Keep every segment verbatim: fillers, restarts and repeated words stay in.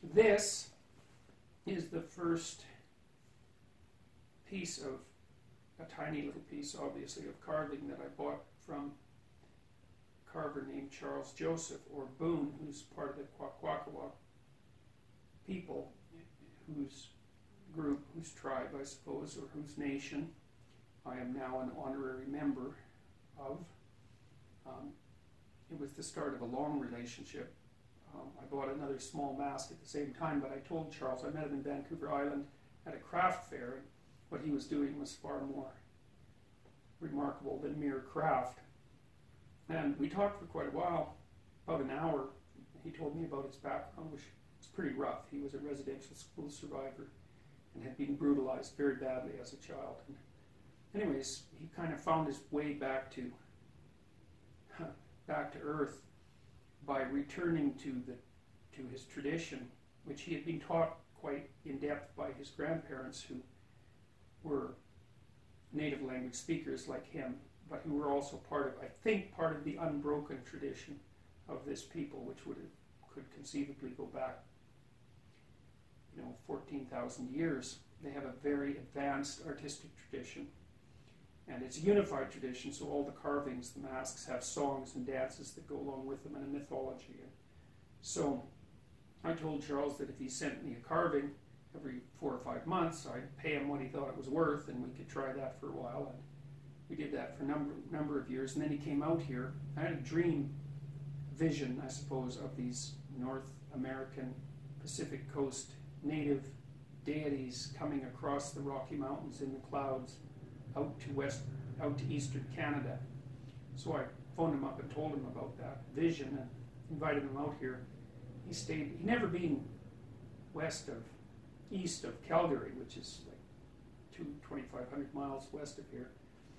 This is the first piece of, a tiny little piece, obviously, of carving that I bought from a carver named Charles Joseph, or Boone, who's part of the Kwakwaka'wakw people, whose group, whose tribe, I suppose, or whose nation I am now an honorary member of. Um, it was the start of a long relationship. Um, I bought another small mask at the same time, but I told Charles, I met him in Vancouver Island at a craft fair, and what he was doing was far more remarkable than mere craft. And we talked for quite a while, about an hour. He told me about his background, which was pretty rough. He was a residential school survivor and had been brutalized very badly as a child. And anyways, he kind of found his way back to back to earth by returning to the to his tradition, which he had been taught quite in depth by his grandparents, who were native language speakers like him, but who were also part of, I think, part of the unbroken tradition of this people, which would have, could conceivably go back, you know, fourteen thousand years. They have a very advanced artistic tradition, and it's a unified tradition, so all the carvings, the masks, have songs and dances that go along with them, and a mythology. And so I told Charles that if he sent me a carving every four or five months, I'd pay him what he thought it was worth, and we could try that for a while. And we did that for a number, number of years, and then he came out here. I had a dream vision, I suppose, of these North American Pacific Coast native deities coming across the Rocky Mountains in the clouds out to west, out to eastern Canada. So I phoned him up and told him about that vision and invited him out here. He stayed, he'd never been west of, east of Calgary, which is like two, twenty-five hundred miles west of here.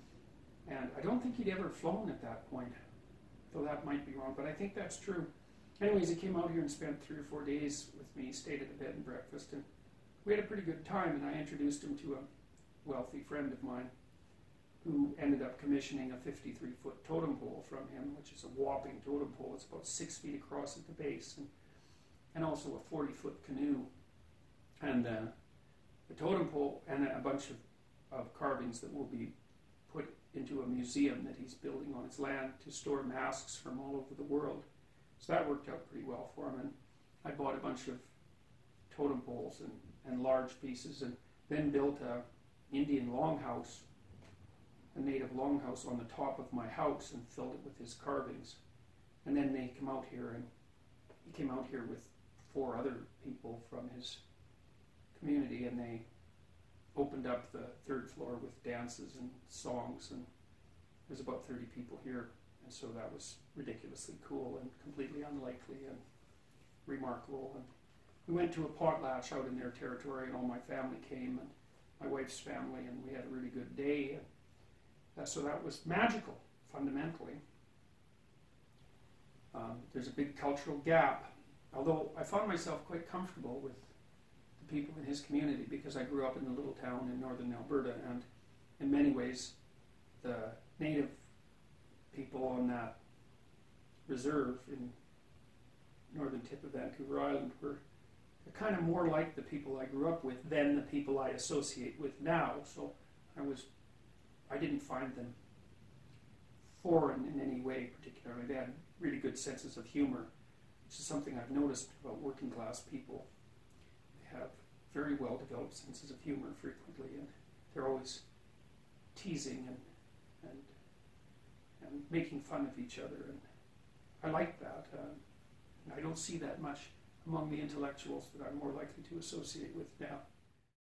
And I don't think he'd ever flown at that point, though that might be wrong, but I think that's true. Anyways, he came out here and spent three or four days with me, stayed at a bed and breakfast, and we had a pretty good time, and I introduced him to a wealthy friend of mine who ended up commissioning a fifty-three foot totem pole from him, which is a whopping totem pole. It's about six feet across at the base, and, and also a forty foot canoe. And uh, the totem pole and a bunch of, of carvings that will be put into a museum that he's building on his land to store masks from all over the world. So that worked out pretty well for him. And I bought a bunch of totem poles and, and large pieces, and then built a Indian longhouse, a native longhouse on the top of my house, and filled it with his carvings. And then they come out here, and he came out here with four other people from his community, and they opened up the third floor with dances and songs, and there's about thirty people here, and so that was ridiculously cool and completely unlikely and remarkable. And we went to a potlatch out in their territory, and all my family came, and my wife's family, and we had a really good day. And uh, so that was magical, fundamentally. Um, there's a big cultural gap, although I found myself quite comfortable with the people in his community because I grew up in a little town in northern Alberta, and in many ways the native people on that reserve in northern tip of Vancouver Island were kind of more like the people I grew up with than the people I associate with now. So I was, I didn't find them foreign in any way particularly. They had really good senses of humor, which is something I've noticed about working class people. They have very well developed senses of humor frequently, and they're always teasing and and and making fun of each other, and I like that. Uh, I don't see that much among the intellectuals that I'm more likely to associate with now.